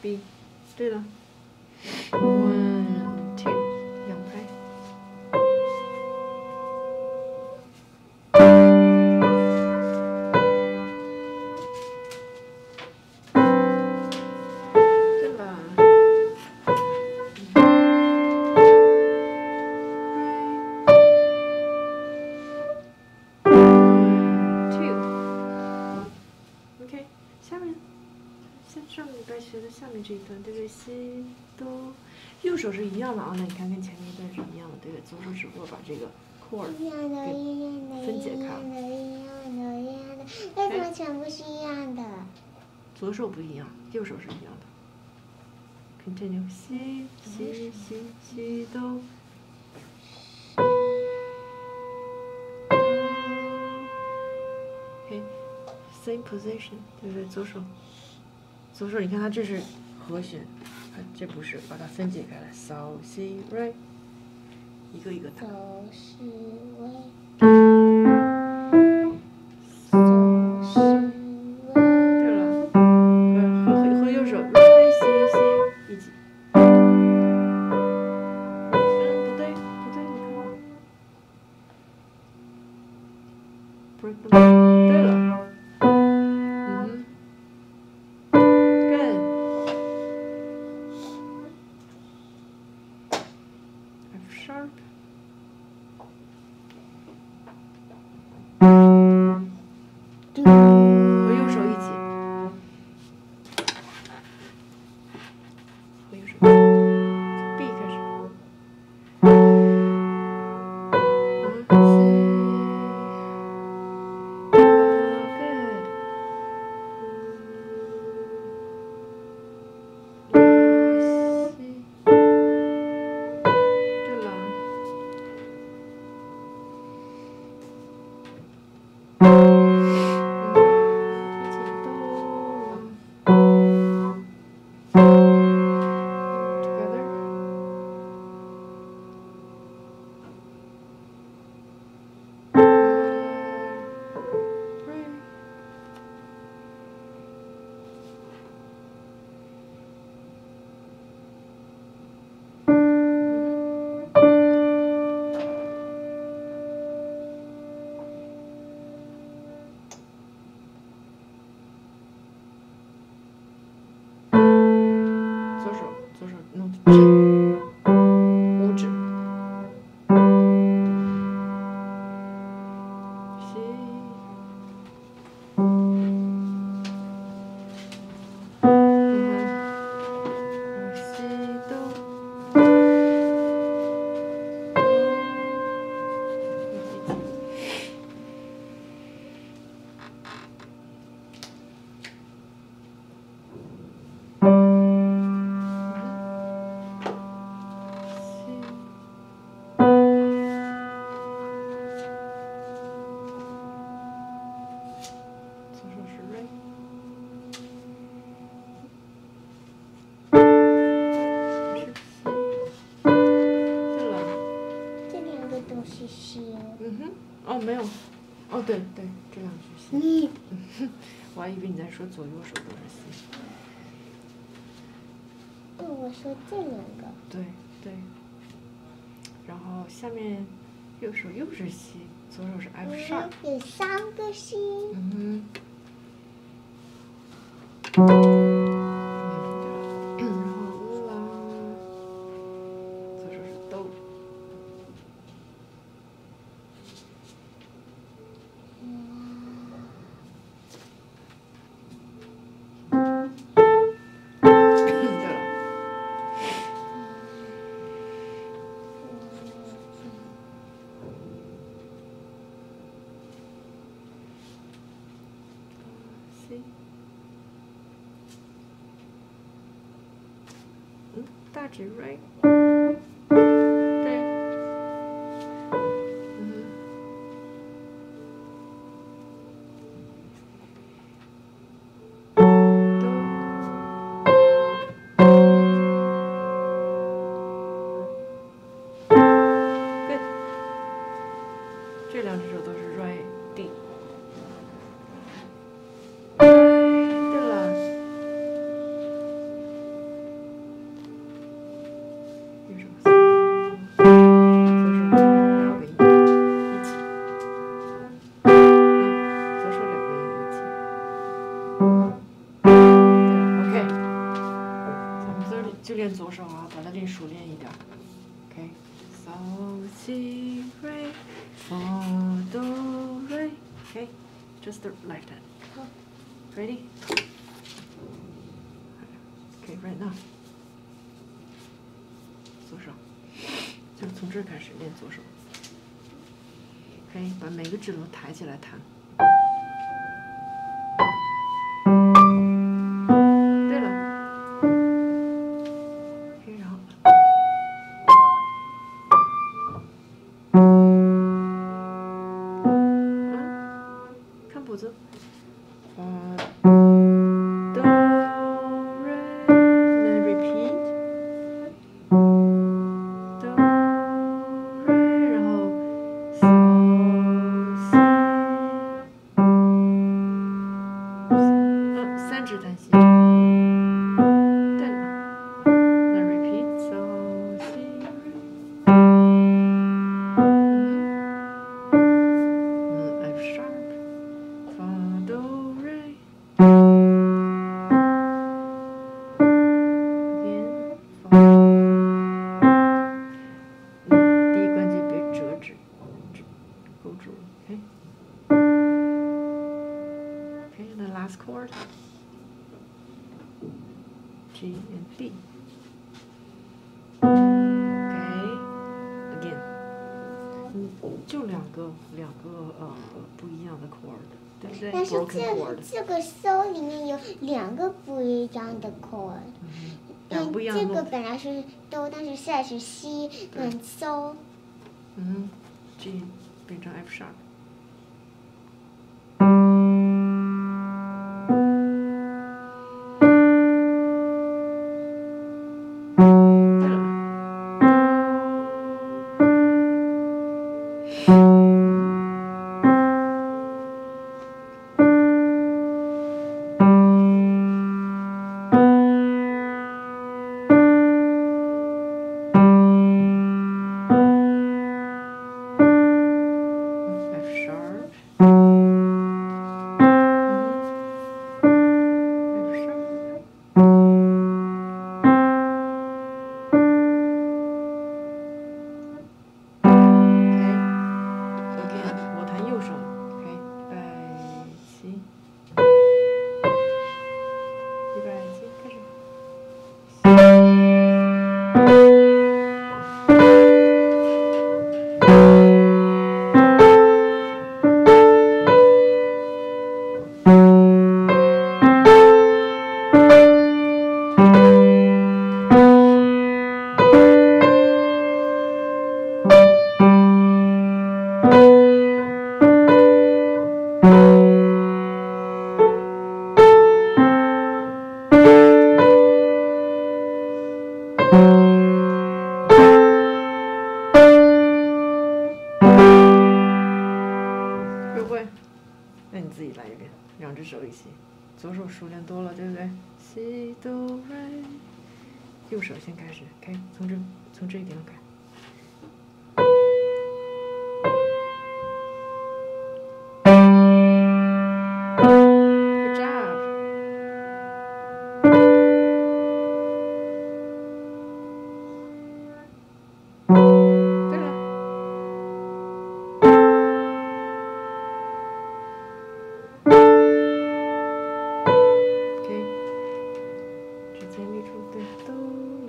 B， 对了 ，1 2， 两拍。对了。 OK， 下面，上礼拜学的下面这一段，对不对？西哆，右手是一样的啊。那你看跟前面一段是一样的，对不对？左手只不过把这个 chord 给分解开了。 为什么全部是一样的？ 左手不一样，右手是一样的。Continue， 西西西西哆。 Same position， 对不对？左手，你看它这是和弦，它这不是，把它分解开来。So si re， 一个一个弹。 So si re。 对了，和右手 re si si 一起。不对，你看。Break them。对了。 sharp， 和右手一起，和右手 B 开始左手弄正，五指。西，西哆。 是西。 哦，没有，哦，对对，这两句西。我还以为你在说左右手都是西。 对，我说这两个。 对对。然后下面右手又是西，左手是 F sharp。 有3个西。 然后啦，左手是哆。 大指 right， 对，good， 这两只手都是 right D。 对了， 就练左手啊，把它练熟练一点。OK， So Si Re Fa Do Re。OK， just the left hand。 好。 Ready？ OK， right now。左手，就从这儿开始练左手。OK， 把每个指头抬起来弹。对了。OK， 然后。看谱子。Last chord, G and D. Okay, again. 就两个不一样的 chord， 对不对？ 但是 Broken chord。 这个 So 里面有2个不一样的 chord。 两不一样的。 这个本来是 Do， 但是现在是 C 跟 So。 G 变成 F sharp。那你自己来一遍，两只手一起，左手熟练多了，对不对？ Si Do Re， 右手先开始 ，OK， 从这一点开。Good job。对了。直接立出对哆了。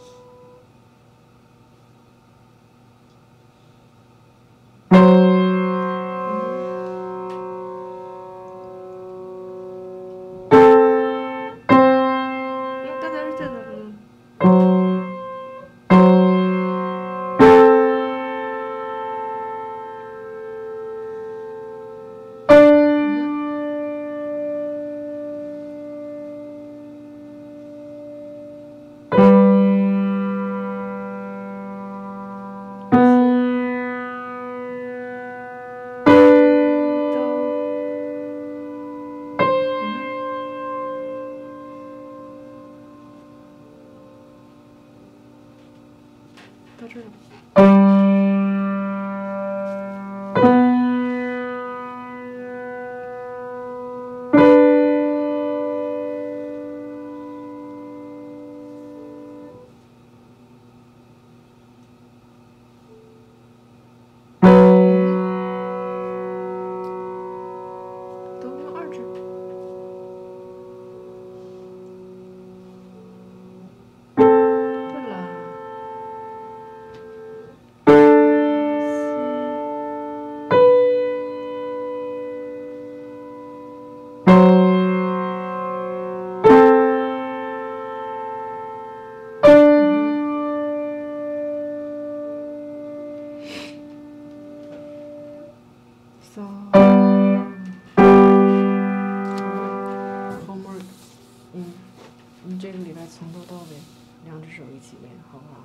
到这儿了。 这个礼拜从头到尾2只手一起练，好不好？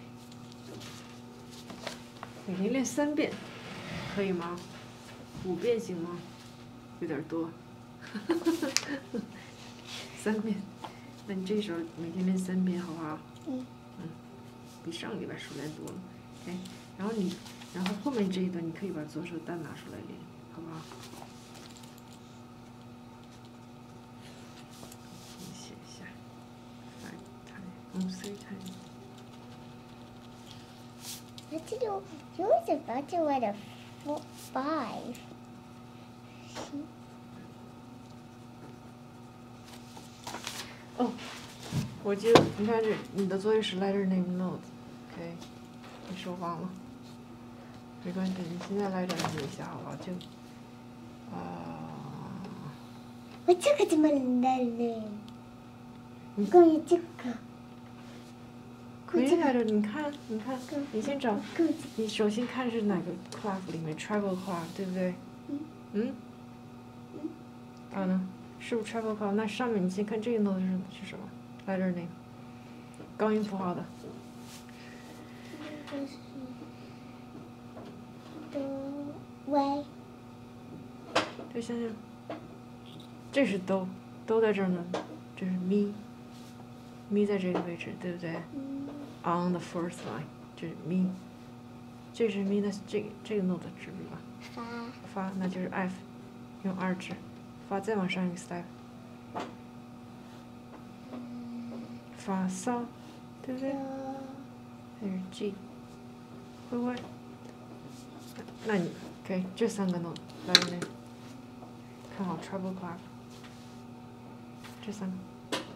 每天练3遍，可以吗？5遍行吗？有点多。3遍，那你这时候每天练3遍，好不好？比上个礼拜数练多了。OK， 然后后面这一段你可以把左手单拿出来练，好不好？你写一下 5 times, 3 times。 Actually, you was about to write a 5. 哦，我记得你看这，你的作业是 letter name note，OK， 你说忘了，没关系，你现在来整理一下好吧？就， 我这个怎么来了？你关于这个。 可以来着，你看，你先找，你首先看是哪个 clef 里面 treble clef 对不对？呢？是不是 treble clef？那上面你先看这个 note 是什么 ？letter name， 高音符号的。 喂。 对，想想，这是都在这儿呢，这是 mi 在这个位置，对不对？On the first line， 这是 mi， 这是 mi 的这个 note 指吧？发，那就是 F， 用2指，发再往上一个 step， 发嗦，对不对？还是 G， 会不会？那你 OK， 这3个 note 来这里，看好 treble clef， 这3个。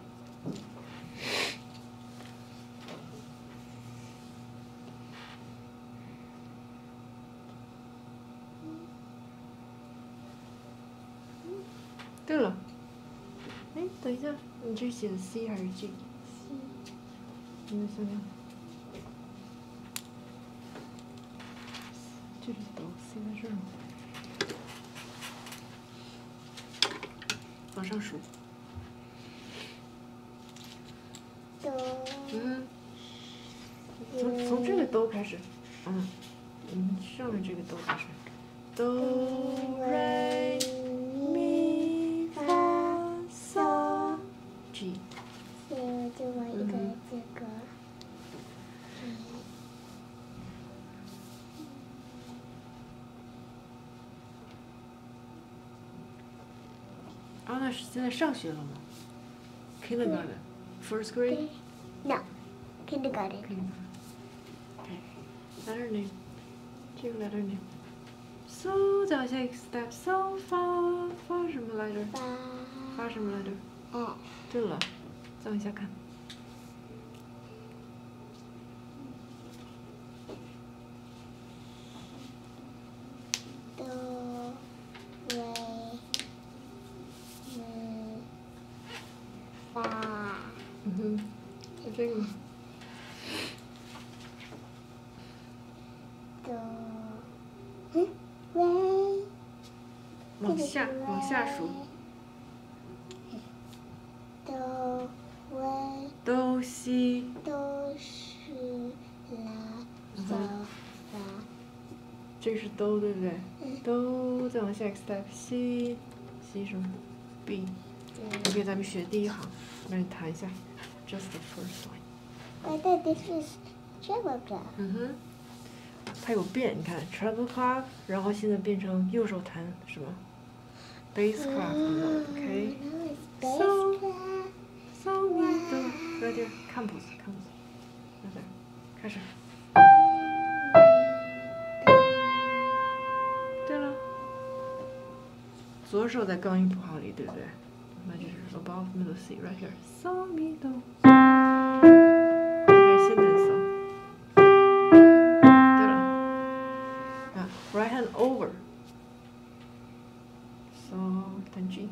对了，哎，等一下，你这写的 C 还是 G？ 你想想，这是哆 ，C 在这儿吗？往上数。从这个哆开始，上面这个哆开始，哆来咪发嗦 G。 所以我就玩一个这个。 那是现在上学了吗 ？Kindergarten, first grade? No, kindergarten. Okay. Letter name. 这个 letter name. So 再往下一个 step. So 发什么来着？发什么来着？对了，再往下看。就这个吗？往下数。哆西。 都是啦嗦发。 这是哆对不对？哆再往下一个 step C 什么 B。OK， 咱们学第一行，让你弹一下。Just the first line. I thought this was treble clef. 它有变，你看 treble clef， 然后现在变成右手弹什么 bass clef note，OK？ So mi do， 在这儿看谱子，在这儿开始。对了，左手在高音谱号里，对不对？那就是 above middle C right here. So mi do. OK， 现在 so。对了，啊 ，right hand over. So 弹 G。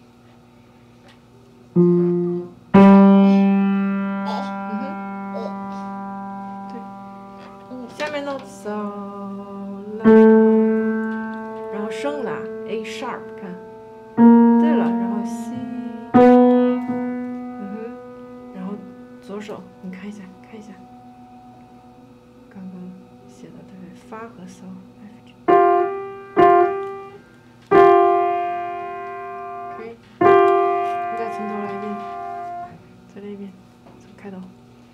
对，下面呢 so la， 然后升拉 A sharp， 看。对了，然后 C， 左手，你看一下，看一下，刚刚写的对不对？发和嗦 F G。OK， 你再从头来一遍，再来一遍，从开头。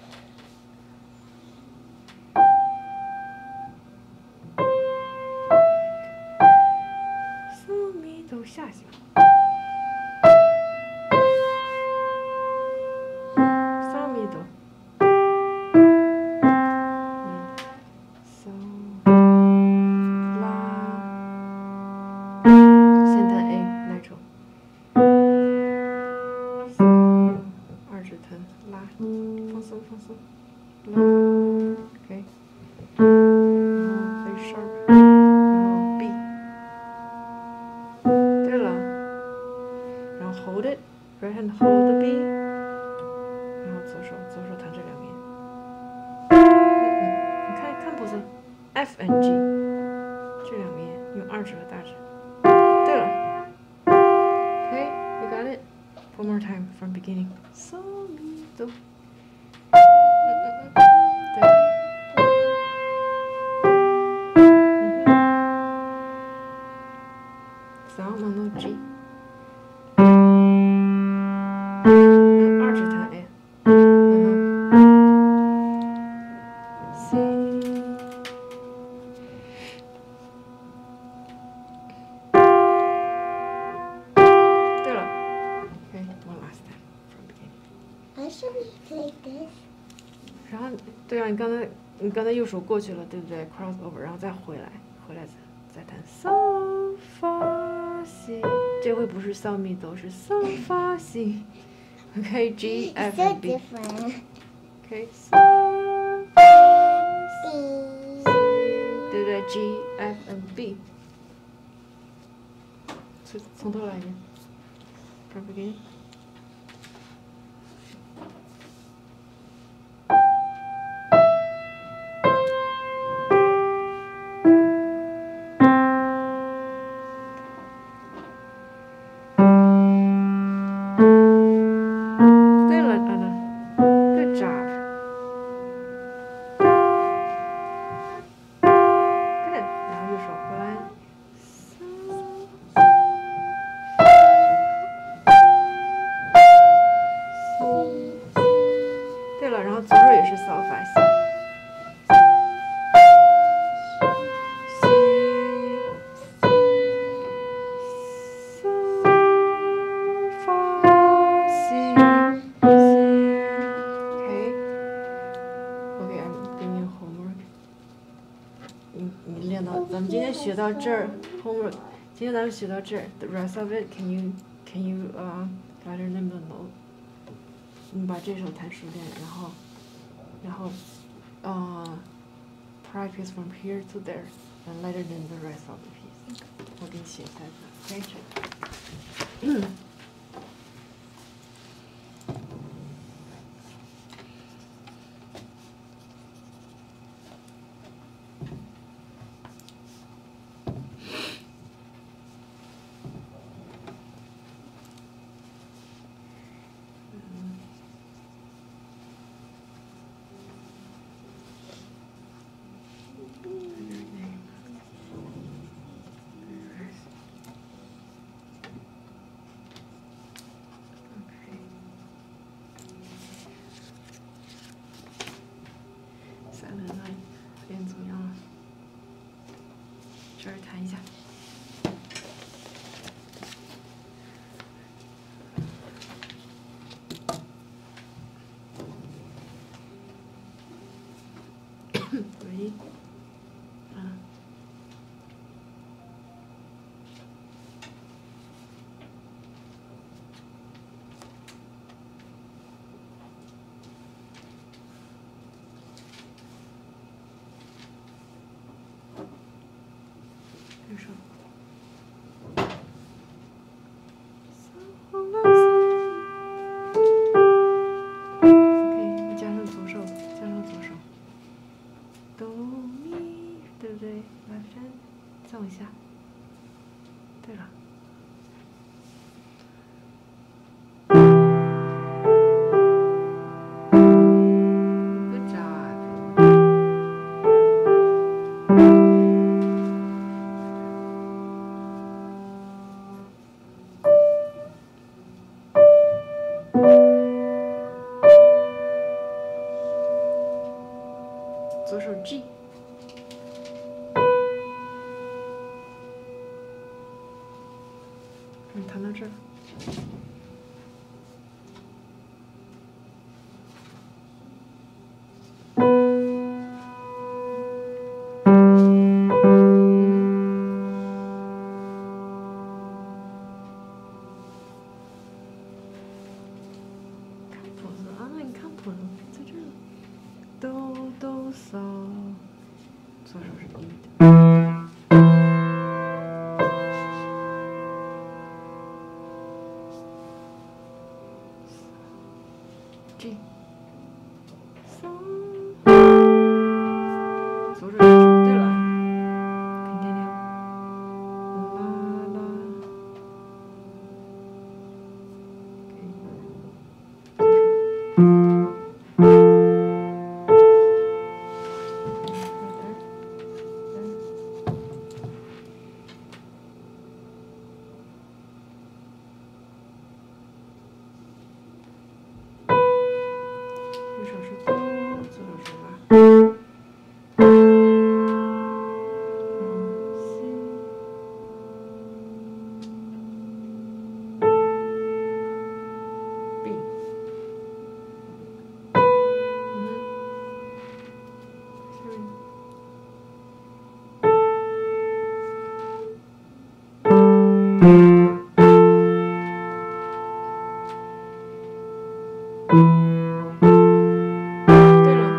嗦咪哆下行。Hold it, right hand hold the B， 然后左手弹这两面。你看谱子 ，F and G 这两面用二指和大指。对了 ，OK, you got it. One more time from beginning. 嗦咪哆。对。Down on the G。然后，对啊，你刚才右手过去了，对不对 ？Cross over， 然后再回来再弹嗦发西，这回不是嗦咪哆，是嗦发西。OK，G F and B。OK， 嗦发西，对不对 ？G F and B。从头来一遍 ，from beginning。然后左手也是嗦发西，嗦发西，OK, I'm giving you homework。你练到，咱们今天学到这儿 ，homework， 今天咱们学到这儿 ，the rest of it can you letter them the note。你把这首弹熟练，然后practice from here to there, and later than the rest of the piece. 我给你写下来的，练怎么样了？这儿弹一下。Ready? 右手。OK， 加上左手，哆。 左手 G。弹到这儿。看谱子啊，你看谱子在这儿。哆哆嗦，左手是E的。G， 嗦，左手是 G， 对了 ，continue， 啦啦，右手是哆，左手是拉。对了，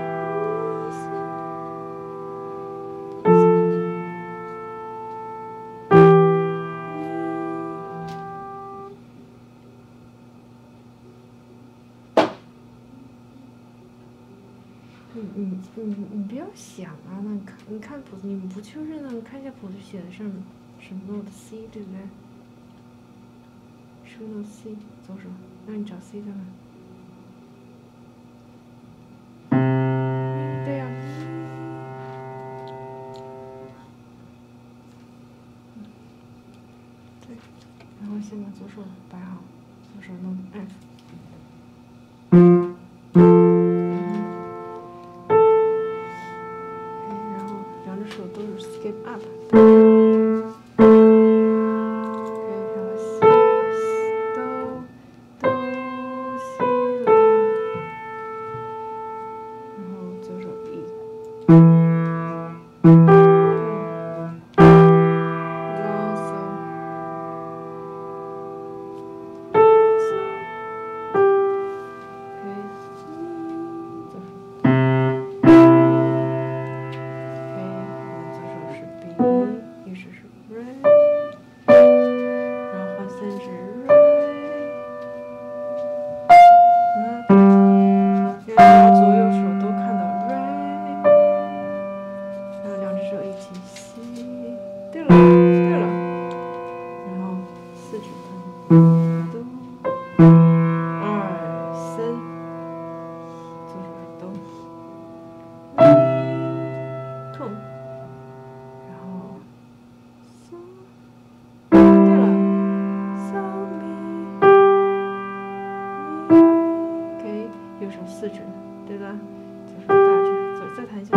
你不要想啊，你看谱子，你不确认呢？你看一下谱子写的是note C， 对不对？是 note C， 左手，那你找 C 在哪？对呀。对，然后先把左手摆好，左手弄 F。然后两只手都是 skip up。四指，对吧？左手大指，再弹一下。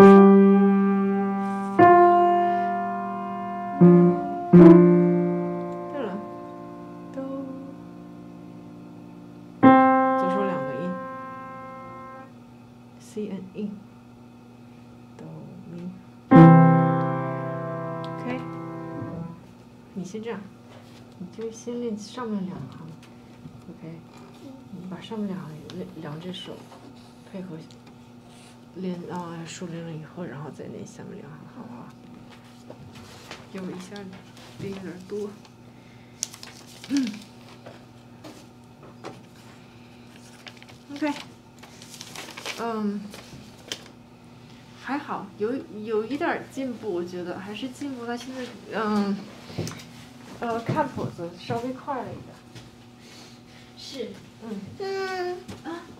对了，哆，左手两个音 ，C and E， 哆咪。OK， 你先这样，你就先练上面两行 ，OK， 你把上面两只手配合练熟练了以后，然后再练下面两行，好不好？有一下练有点多。OK， 还好，有一点进步，我觉得还是进步。他现在看谱子稍微快了一点。是，啊。